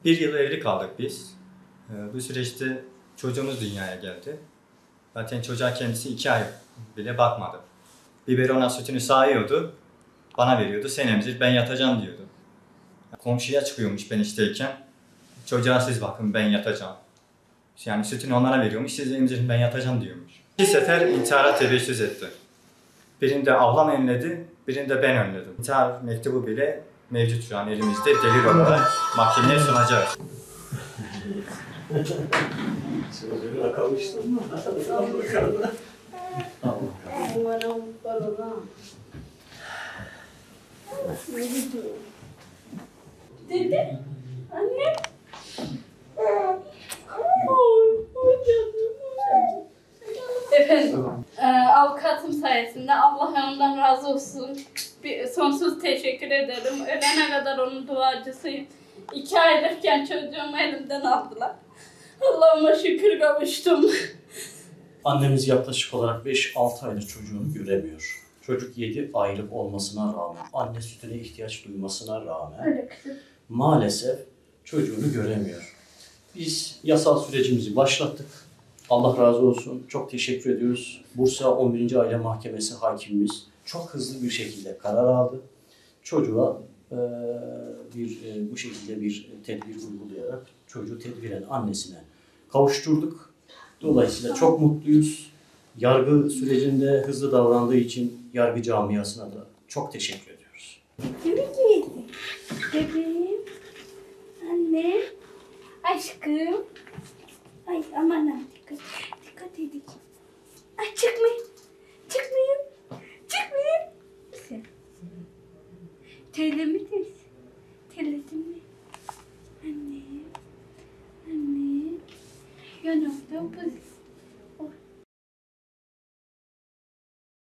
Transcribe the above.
Bir yıl evli kaldık biz. Bu süreçte çocuğumuz dünyaya geldi. Zaten çocuğa kendisi 2 ay bile bakmadı. Biberona sütünü sağıyordu, bana veriyordu. Sen emzir, ben yatacağım diyordu. Komşuya çıkıyormuş ben işteyken. Çocuğa siz bakın, ben yatacağım. Yani sütünü onlara veriyormuş, siz emzirin, ben yatacağım diyormuş. 2 sefer intihara tebeşşüs etti. Birinde ablam önledi, birinde ben önledim. İntihar mektubu bile mevcut şu an elimizde. Delil olarak mahkemeye sunacağız. Çocuğuna kavuştun mu? Umarım balona. Dede, anne. Efendim, avukatım sayesinde Allah ondan razı olsun. Sonsuz teşekkür ederim. Ölene kadar onun duacısıyım. 2 aylıkken çocuğumu elimden aldılar. Allah'ıma şükür kavuştum. Annemiz yaklaşık olarak 5-6 aydır çocuğunu göremiyor. Çocuk 7 aylık olmasına rağmen, anne sütüne ihtiyaç duymasına rağmen maalesef çocuğunu göremiyor. Biz yasal sürecimizi başlattık. Allah razı olsun. Çok teşekkür ediyoruz. Bursa 11. Aile Mahkemesi hakimimiz çok hızlı bir şekilde karar aldı. Çocuğa bu şekilde bir tedbir uygulayarak çocuğu tedbiren annesine kavuşturduk. Dolayısıyla çok mutluyuz. Yargı sürecinde hızlı davrandığı için yargı camiasına da çok teşekkür ediyoruz. Kimi giydi? Bebeğim, anne, aşkım. Ay aman ha, dikkat edin. Ay çıkmayın, çıkmayın. Sen. Terledin mi? Terledin mi? Anne, yanımda bu.